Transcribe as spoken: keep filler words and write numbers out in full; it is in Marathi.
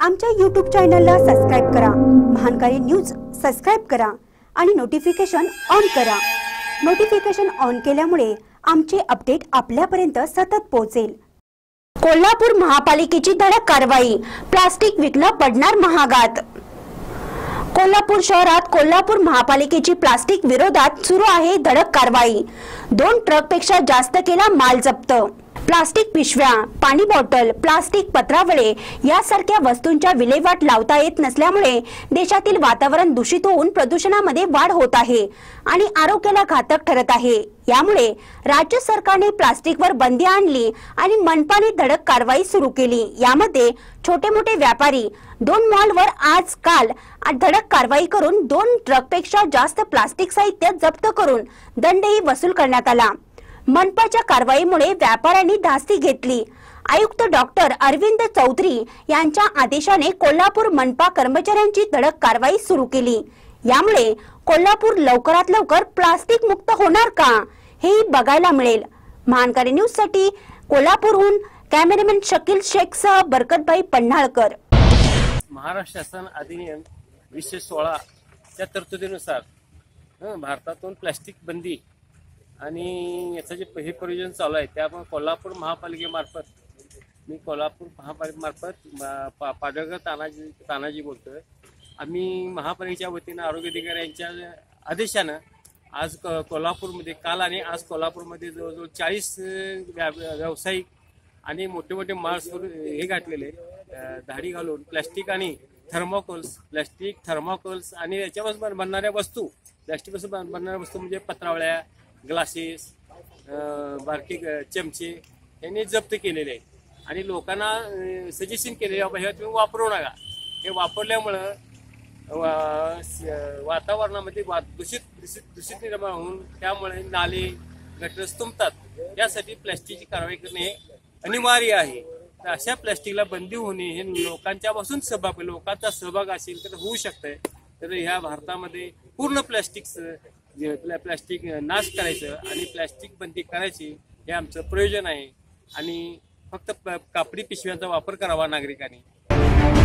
आमच्या यूट्यूब चॅनलला सबस्क्राइब करा, महानकारी न्यूज सबस्क्राइब करा आणि नोटिफिकेशन ऑन करा। नोटिफिकेशन ऑन केल्यामुळे आमचे अपडेट आपल्यापर्यंत सतत पोहोचेल। कोल्हापूर महापालिकेची धडक कारवाई, प्लास्टिक विकणं पडणार महागात। कोल्हापूर शहरात कोल्हापूर महापालिकेची प्लास्टिक विरोधात सुरू आहे धडक कारवाई। दोन ट्रकपेक्षा जास्त केला माल जप्त। प्लास्टिक पिशव्या, पाणी बॉटल, प्लास्टिक पत्रावळे यासारख्या वस्तूंच्या विल्हेवाट लावता येत नसल्यामुळे देशातील वातावरण दूषित होऊन प्रदूषणामध्ये वाढ होत आहे आणि आरोग्याला घातक ठरत आहे। यामुळे राज्य सरकारने प्लास्टिकवर बंदी आणली आणि मनपाने धडक कारवाई सुरू केली। यामध्ये छोटे मोठे व्यापारी दोन मॉलवर आज काल धडक कारवाई करून दोन ट्रकपेक्षा जास्त प्लास्टिक साहित्य जप्त करून दंडही वसूल करण्यात आला। मनपाच्या कारवाईमुळे व्यापाऱ्यांनी धास्ती घेतली। आयुक्त डॉक्टर अरविंद चौधरी यांच्या आदेशाने कोल्हापूर मनपा कर्मचाऱ्यांची धडक कारवाई सुरू केली। यामुळे कोल्हापूर लवकरात लवकर प्लास्टिक मुक्त होणार का हेही बघायला मिळेल। महानकारी न्यूज साठी कोल्हापूरहून कॅमेरामॅन शकील शेखसह बरकतभाई पन्हाळकर। महाराष्ट्र शासन अधिनियम वीसशे सोळा च्या तरतुदीनुसार भारतातून प्लास्टिक बंदी आणि याचं जे हे प्रयोजन चालू आहे त्यामुळे कोल्हापूर महापालिकेमार्फत मी कोल्हापूर महापालिकेमार्फत पाडळकर तानाजी तानाजी बोलतोय। आम्ही महापालिकेच्या वतीनं आरोग्य अधिकाऱ्यांच्या आदेशानं आज कोल्हापूरमध्ये काल आणि आज कोल्हापूरमध्ये जवळजवळ चाळीस व्यावसायिक आणि मोठे मोठे मार्क्स हे घातलेले धाडी घालून प्लॅस्टिक आणि थर्मोकोल्स प्लॅस्टिक थर्मोकोल्स आणि याच्यापासून बनणाऱ्या वस्तू प्लॅस्टिकपासून बनणाऱ्या वस्तू म्हणजे पत्रावळ्या, ग्लासेस, बारकी चमचे यांनी जप्त केलेले आहेत आणि लोकांना सजेशन केले बाबा हे तुम्ही वापरू नका। हे वापरल्यामुळं वातावरणामध्ये दूषित दूषित दूषित निर्माण होऊन त्यामुळे नाले गटर तुंबतात। यासाठी प्लॅस्टिकची कारवाई करणे हे अनिवार्य आहे। तर अशा प्लॅस्टिकला बंदी होणे हे लोकांच्यापासून सहभाग लोकांचा सहभाग असेल तर होऊ शकतंय। तर ह्या भारतामध्ये पूर्ण प्लॅस्टिकचं प्लॅस्टिक नाश करायचं आणि प्लॅस्टिक बंदी करायची हे आमचं प्रयोजन आहे आणि फक्त कापडी पिशव्यांचा वापर करावा नागरिकांनी।